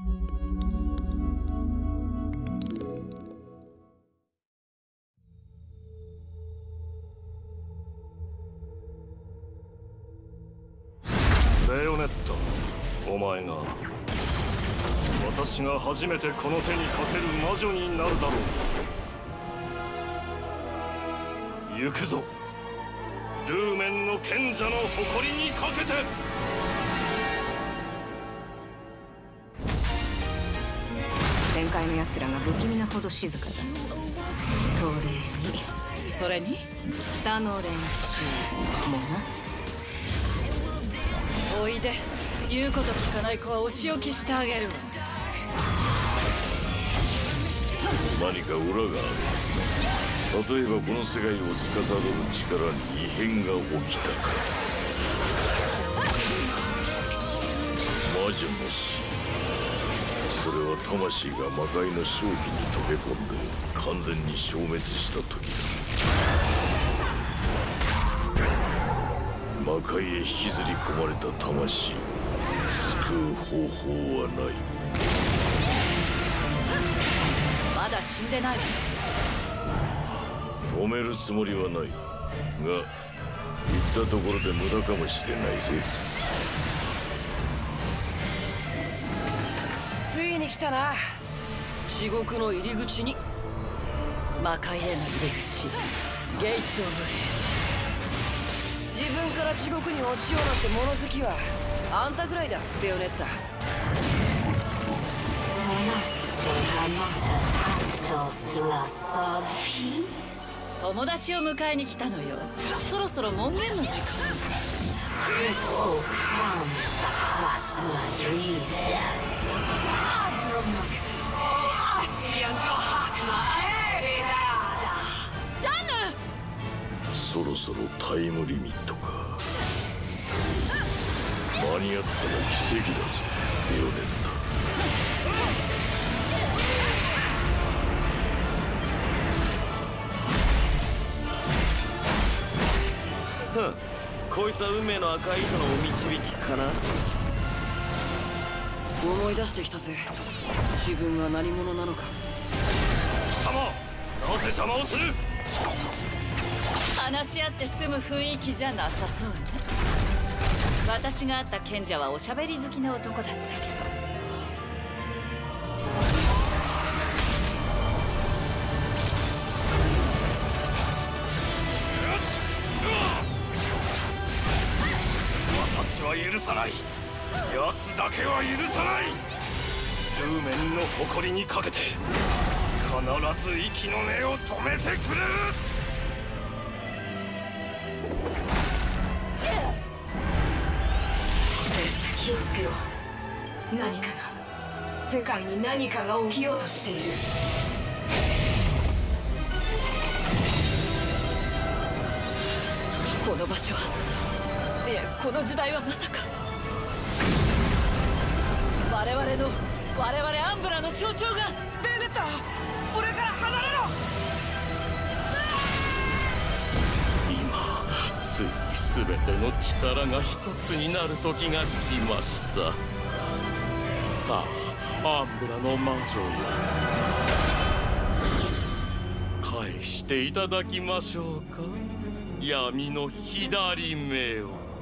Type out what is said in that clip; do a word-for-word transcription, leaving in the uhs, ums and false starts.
レオネット、お前が私が初めてこの手にかける魔女になるだろう。行くぞ、ルーメンの賢者の誇りにかけて。 前回の奴らが不気味なほど静かだ。それにそれに下の連中もな。 おいで、言うこと聞かない子はお仕置きしてあげるわ。 何か裏がある。例えばこの世界を司る力に異変が起きたか。魔女の死、それは魂が魔界の正気に溶け込んで完全に消滅した時だ。魔界へ引きずり込まれた魂を救う方法はない。 まだ死んでないわ。 止めるつもりはないが、言ったところで無駄かもしれないぜ。 ついに来たな、地獄の入り口に。魔界への入り口、ゲイツ・オブ・ヘル。自分から地獄に落ちようなんて物好きはあんたぐらいだ、ベヨネッタ。友達を迎えに来たのよ。そろそろ門限の時間。ジャンヌ、 そろそろタイムリミットか。間に合ったら奇跡だぜ、ベヨネッタ。 ふん、こいつは運命の赤い糸のお導きかな。 思い出してきたぜ、自分は何者なのか。 貴様、なぜ邪魔をする。 話し合って済む雰囲気じゃなさそうね。私が会った賢者はおしゃべり好きな男だったけど。 私は許さない。奴だけは許さない。ルーメンの誇りにかけて必ず息の根を止めてくれる。 気をつけろ。何かが、世界に何かが起きようとしている。 この場所は、いやこの時代はまさか我々の我々アンブラの象徴が。ベネッタ、俺から離れろ。 今ついに全ての力が一つになる時が来ました。さあ、アンブラの魔女よ、返していただきましょうか、闇の左目を。